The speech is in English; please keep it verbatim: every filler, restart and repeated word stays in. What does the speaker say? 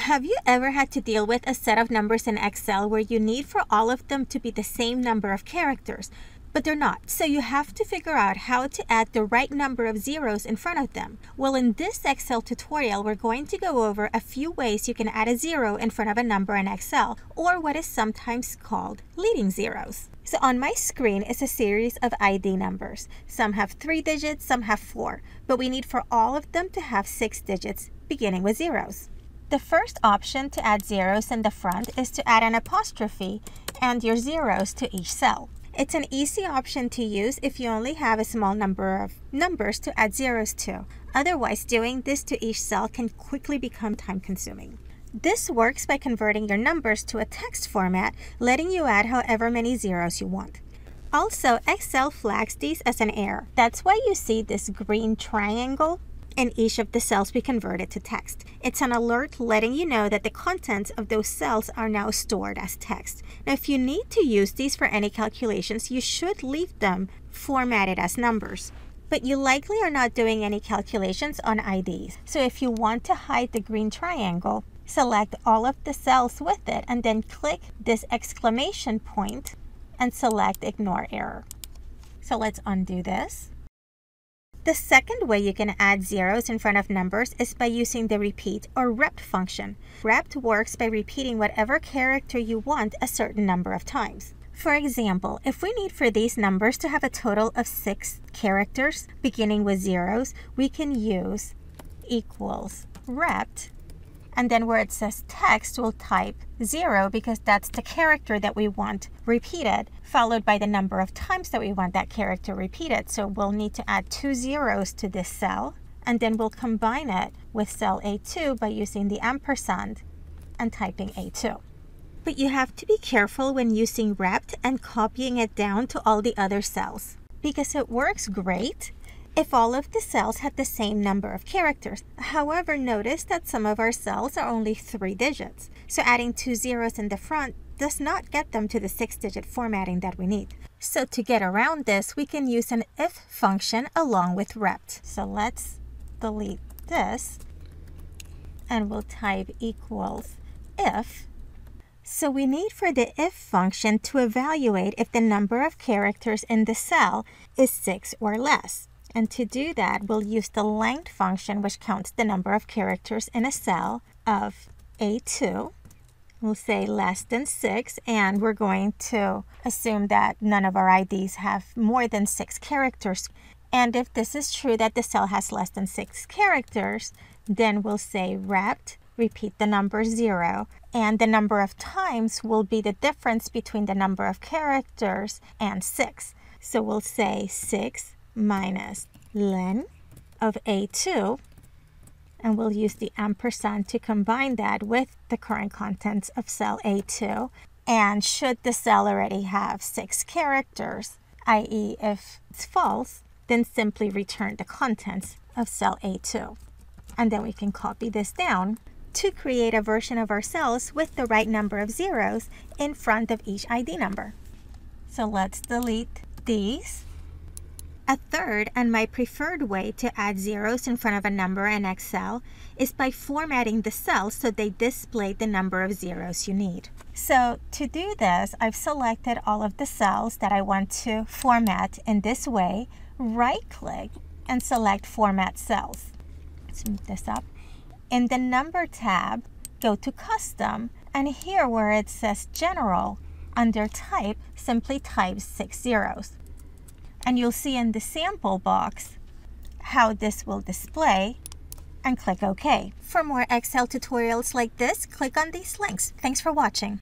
Have you ever had to deal with a set of numbers in Excel where you need for all of them to be the same number of characters, but they're not? So you have to figure out how to add the right number of zeros in front of them. Well, in this Excel tutorial, we're going to go over a few ways you can add a zero in front of a number in Excel, or what is sometimes called leading zeros. So on my screen is a series of I D numbers. Some have three digits, some have four, but we need for all of them to have six digits beginning with zeros. The first option to add zeros in the front is to add an apostrophe and your zeros to each cell. It's an easy option to use if you only have a small number of numbers to add zeros to. Otherwise, doing this to each cell can quickly become time-consuming. This works by converting your numbers to a text format, letting you add however many zeros you want. Also, Excel flags these as an error. That's why you see this green triangle in each of the cells we converted to text. It's an alert letting you know that the contents of those cells are now stored as text. Now, if you need to use these for any calculations, you should leave them formatted as numbers. But you likely are not doing any calculations on I Ds. So if you want to hide the green triangle, select all of the cells with it and then click this exclamation point and select Ignore Error. So let's undo this. The second way you can add zeros in front of numbers is by using the repeat or rep function. Rep works by repeating whatever character you want a certain number of times. For example, if we need for these numbers to have a total of six characters beginning with zeros, we can use equals rep, and then where it says text, we'll type zero because that's the character that we want repeated, followed by the number of times that we want that character repeated. So we'll need to add two zeros to this cell, and then we'll combine it with cell A two by using the ampersand and typing A two. But you have to be careful when using rep and copying it down to all the other cells, because it works great if all of the cells have the same number of characters. However, notice that some of our cells are only three digits. So adding two zeros in the front does not get them to the six-digit formatting that we need. So to get around this, we can use an if function along with rep. So let's delete this and we'll type equals if. So we need for the if function to evaluate if the number of characters in the cell is six or less. And to do that, we'll use the length function, which counts the number of characters in a cell of A two. We'll say less than six, and we're going to assume that none of our I Ds have more than six characters. And if this is true that the cell has less than six characters, then we'll say rep, repeat the number zero, and the number of times will be the difference between the number of characters and six. So we'll say six minus len of A two, and we'll use the ampersand to combine that with the current contents of cell A two. And should the cell already have six characters, that is if it's false, then simply return the contents of cell A two. And then we can copy this down to create a version of our cells with the right number of zeros in front of each I D number. So let's delete these. A third and my preferred way to add zeros in front of a number in Excel is by formatting the cells so they display the number of zeros you need. So to do this, I've selected all of the cells that I want to format in this way. Right-click and select Format Cells. Let's move this up. In the Number tab, go to Custom, and here where it says General, under Type, simply type six zeros. And you'll see in the sample box how this will display, and click OK. For more Excel tutorials like this, click on these links. Thanks for watching.